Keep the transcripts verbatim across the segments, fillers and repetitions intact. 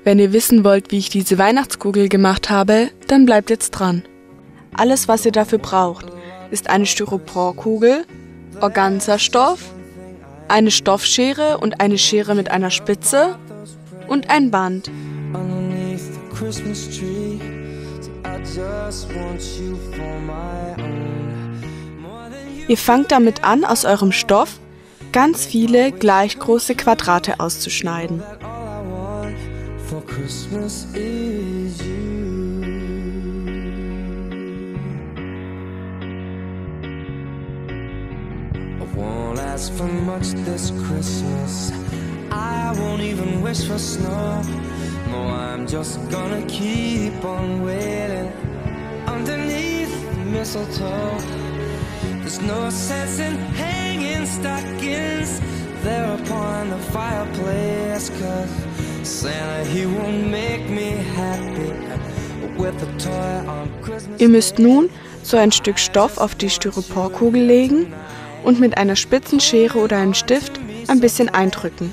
Wenn ihr wissen wollt, wie ich diese Weihnachtskugel gemacht habe, dann bleibt jetzt dran. Alles, was ihr dafür braucht, ist eine Styroporkugel, Organza-Stoff, eine Stoffschere und eine Schere mit einer Spitze und ein Band. Ihr fangt damit an, aus eurem Stoff ganz viele gleich große Quadrate auszuschneiden. Won't ask for much this Christmas. I won't even wish for snow. No, I'm just gonna keep on waiting underneath the mistletoe. There's no sense in hanging stockings there upon the fireplace, 'cause Santa, he won't make me happy with a toy on Christmas. Ihr müsst nun so ein Stück Stoff auf die Styroporkugel legen und mit einer spitzen Schere oder einem Stift ein bisschen eindrücken.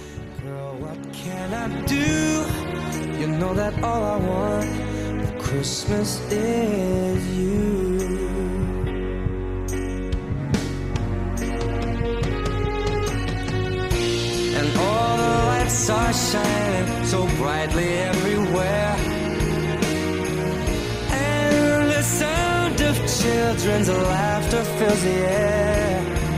Children's laughter fills the air,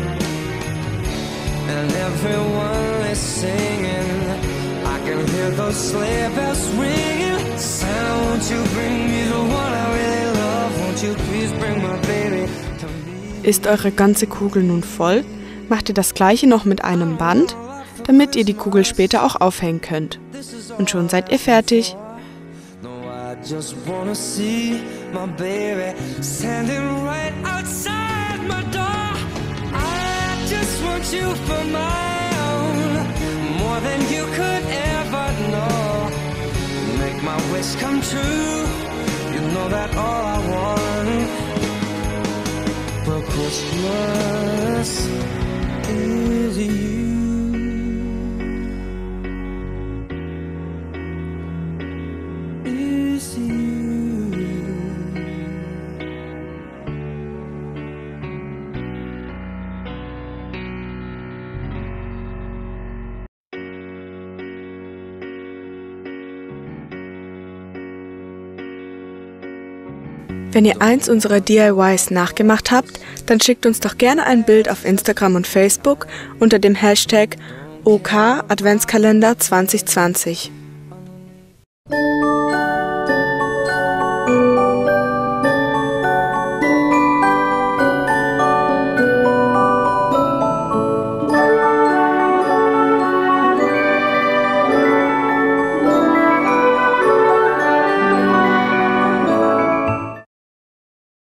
and everyone is singing. I can hear those sleigh bells ringing. Santa, won't you bring me the one I really love? Won't you please bring my baby to me? Ist eure ganze Kugel nun voll, macht ihr das gleiche noch mit einem Band, damit ihr die Kugel später auch aufhängen könnt. Und schon seid ihr fertig. Just wanna see my baby standing right outside my door. I just want you for my own, more than you could ever know. Make my wish come true, you know that all I want for Christmas is you. Wenn ihr eins unserer D I Ys nachgemacht habt, dann schickt uns doch gerne ein Bild auf Instagram und Facebook unter dem Hashtag O K Adventskalender zwanzig zwanzig.